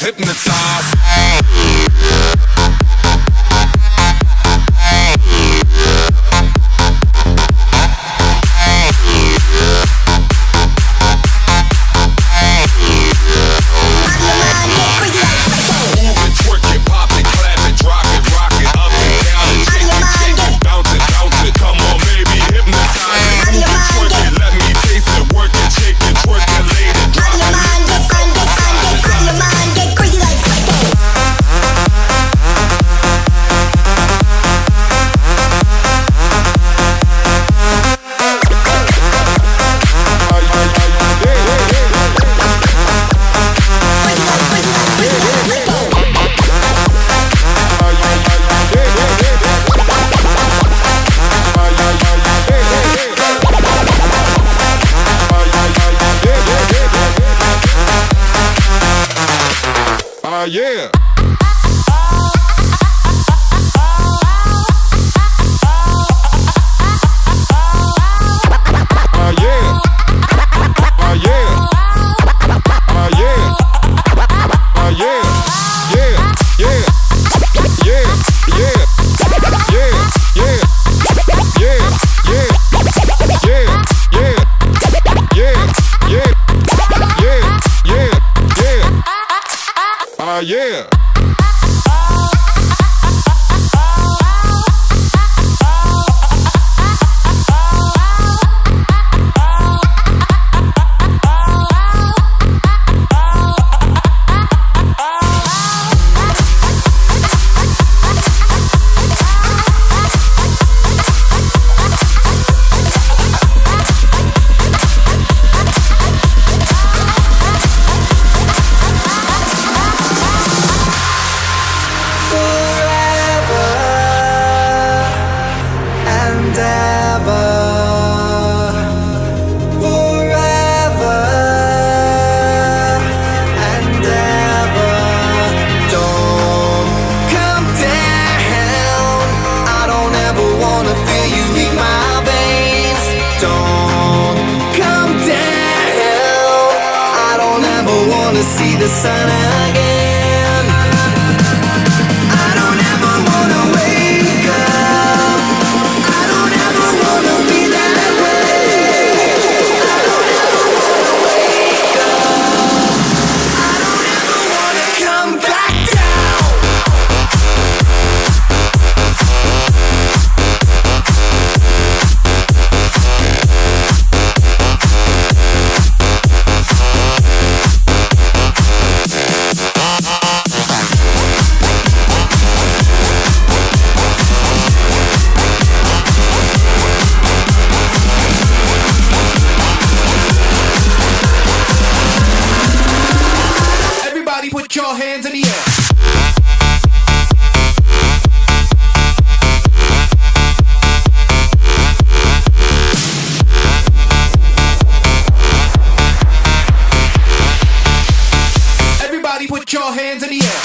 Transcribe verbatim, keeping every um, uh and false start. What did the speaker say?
hypnotized. Uh, yeah. Uh, yeah. Uh, yeah. Uh, yeah. Uh, yeah. Yeah. Yeah. Yeah. Yeah. Yeah. Yeah. Yeah. Yeah. Yeah. Yeah. Yeah. Yeah. Yeah. Yeah. Yeah. Uh, yeah. To see the sun again. I don't ever wanna wake up. I don't ever wanna be that way. I don't ever wanna wake up. I don't ever wanna come back down. Put your hands in the air. Everybody put your hands in the air.